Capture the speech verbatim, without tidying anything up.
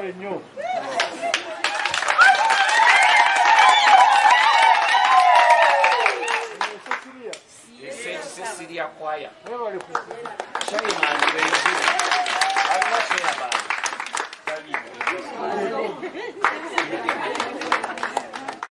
mwebale nnyo. Siria kwaya. Mwebale ku. Chairman w'enjiri. Alina chairman. Tabibu.